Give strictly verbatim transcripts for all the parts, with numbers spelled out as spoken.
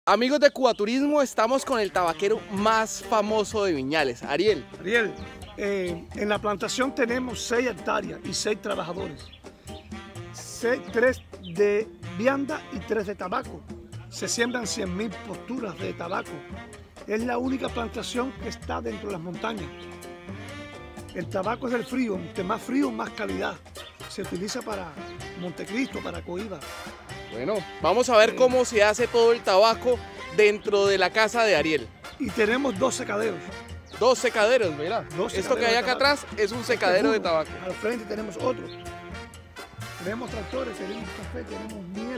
Amigos de Cubaturismo, estamos con el tabaquero más famoso de Viñales, Ariel. Ariel, eh, en la plantación tenemos seis hectáreas y seis trabajadores. Seis, tres de vianda y tres de tabaco. Se siembran cien mil posturas de tabaco. Es la única plantación que está dentro de las montañas. El tabaco es del frío, entre más frío, más calidad. Se utiliza para Montecristo, para Coiba. Bueno, vamos a ver cómo se hace todo el tabaco dentro de la casa de Ariel. Y tenemos dos secaderos. Dos secaderos, mira. Dos Esto que hay acá atrás es un secadero de tabaco. Al frente tenemos otro. Tenemos tractores, tenemos café, tenemos miel.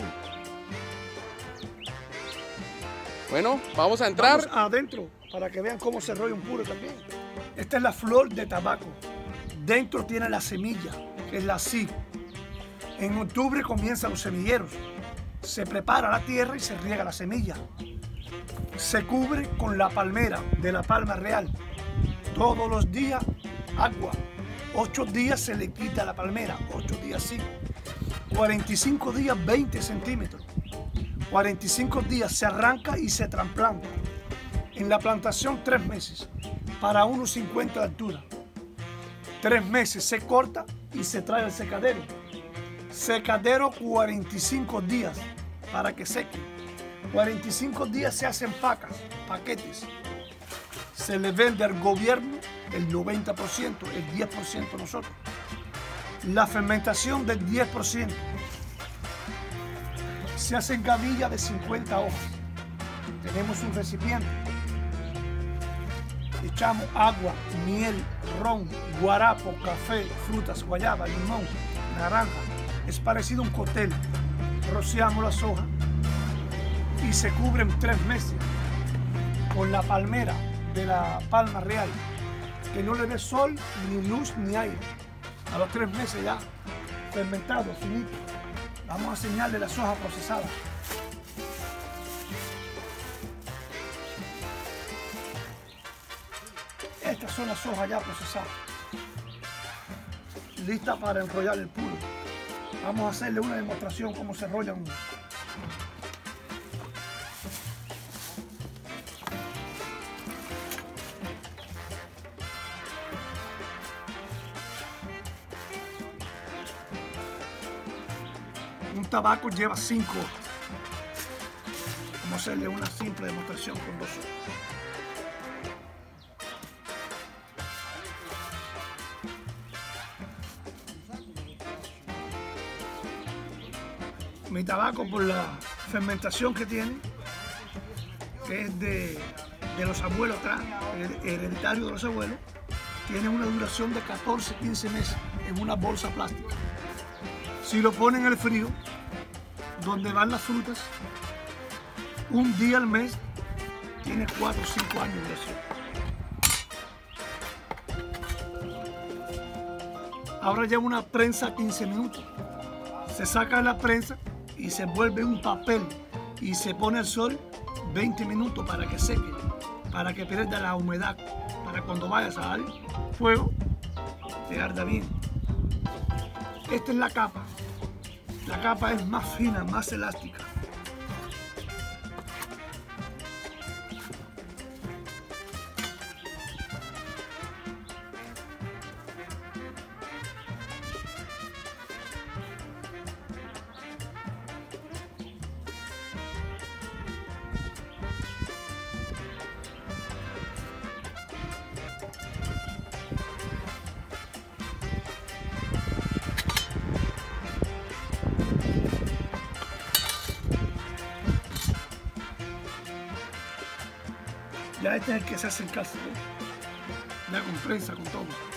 Bueno, vamos a entrar. Vamos adentro para que vean cómo se rolla un puro también. Esta es la flor de tabaco. Dentro tiene la semilla, que es la sid. En octubre comienzan los semilleros. Se prepara la tierra y se riega la semilla. Se cubre con la palmera de la palma real. Todos los días agua. Ocho días se le quita la palmera, ocho días sí. cuarenta y cinco días, veinte centímetros. cuarenta y cinco días se arranca y se trasplanta. En la plantación tres meses, para unos cincuenta de altura. Tres meses se corta y se trae al secadero. Secadero cuarenta y cinco días para que seque. cuarenta y cinco días se hacen pacas, paquetes. Se le vende al gobierno el noventa por ciento, el diez por ciento nosotros. La fermentación del diez por ciento. Se hacen gavillas de cincuenta hojas. Tenemos un recipiente. Echamos agua, miel, ron, guarapo, café, frutas, guayaba, limón, naranja. Es parecido a un cóctel. Rociamos las hojas y se cubren tres meses con la palmera de la palma real, que no le dé sol, ni luz, ni aire. A los tres meses ya fermentado, finito. Vamos a enseñarle las hojas procesadas. Estas son las hojas ya procesadas, listas para enrollar el puro. Vamos a hacerle una demostración cómo se enrolla un... Un tabaco lleva cinco hojas. Vamos a hacerle una simple demostración con dos hojas. Mi tabaco, por la fermentación que tiene, que es de, de los abuelos atrás, hereditario de los abuelos, tiene una duración de catorce a quince meses en una bolsa plástica. Si lo ponen en el frío, donde van las frutas, un día al mes, tiene cuatro o cinco años de duración. Ahora lleva una prensa quince minutos. Se saca la prensa y se vuelve un papel y se pone al sol veinte minutos para que seque, para que pierda la humedad, para cuando vayas a dar fuego te arda bien. Esta es la capa. La capa es más fina, más elástica. Ya este es el que se hace en casa, ¿eh? Ya con prensa, con todo.